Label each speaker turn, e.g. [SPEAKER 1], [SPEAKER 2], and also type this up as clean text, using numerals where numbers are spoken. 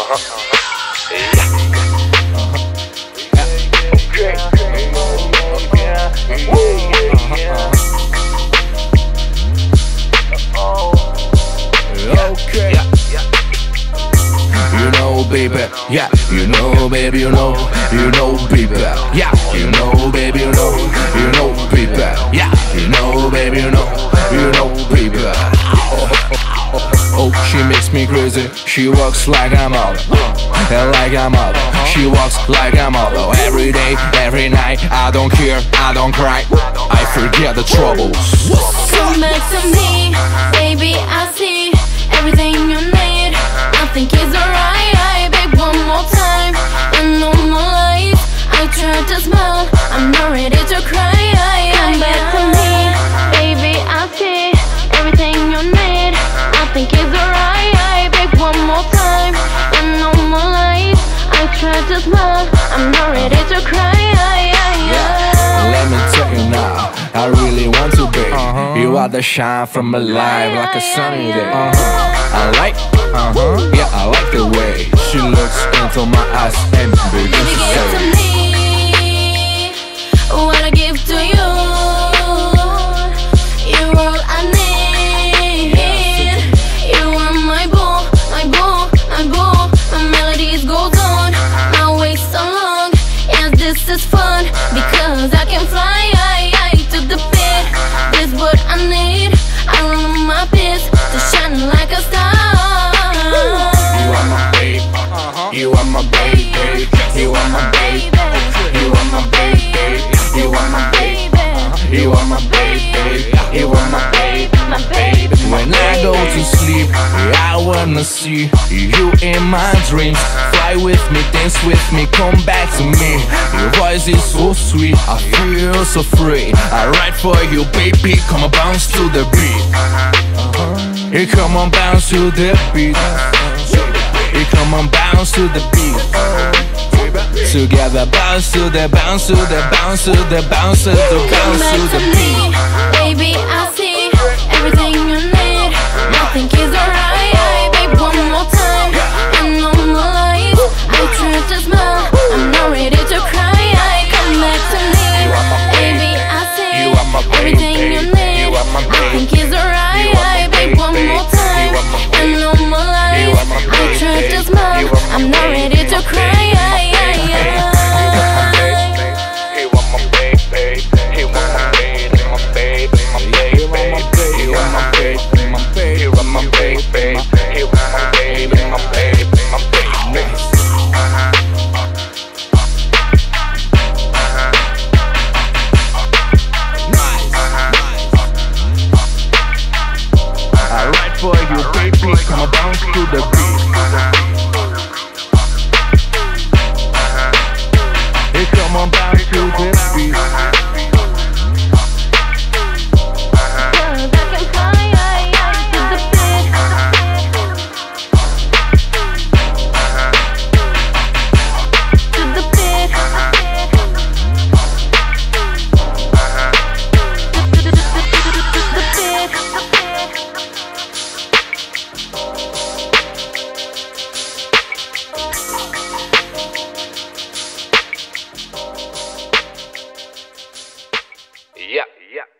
[SPEAKER 1] Baby, yeah, you know, baby, you know, baby, yeah, you know, baby, you know, baby, yeah, you know, baby, you know, baby. Oh, she makes me crazy. She walks like a model, and like a model. She walks like a model. Every day, every night. I don't care, I don't cry. I forget the troubles.
[SPEAKER 2] Come back to me, baby. I see everything you need. I think it's alright. One more time, and all my life I try to smile, I'm not ready to cry. Come back to me, baby, I see everything you need. I think it's alright, babe, one more time, and all my life I try to smile, I'm not ready to cry.
[SPEAKER 1] Let me tell you now, I really want to be. You are the shine from my life, like a sunny day. I like, yeah, I like the way she looks into my eyes and begins to say,
[SPEAKER 2] give to me what I give to you. You're all I need. You are my boo, my boo, my boo. My melodies goes on, my waist so long. Yes, this is fun because I can fly to the beat. This what I need. I run my piece to shine like a star.
[SPEAKER 1] You are my baby, you are my baby, you are my baby, you are my baby, you are my baby, you are my baby, my baby. When I go to sleep, I wanna see you in my dreams. Fly with me, dance with me, come back to me. Your voice is so sweet, I feel so free. I write for you, baby, come on, bounce to the beat. Hey, come on, bounce to the beat. Hey, come on, bounce to the beat. Together, bounce to the, bounce to the, bounce to the, bounce to the, bounce to the beat.
[SPEAKER 2] Baby, I see everything you need. I think it's alright, babe, one more time. And all my life, I try to smile, I'm not ready to cry. Come back to me, baby, I see everything you need. I think it's alright, babe, one more time. And all my life, I try to smile, I'm not ready to cry.
[SPEAKER 1] For you, baby, come on, bounce to the beat. Hey, come on, bounce to the beat. Yeah.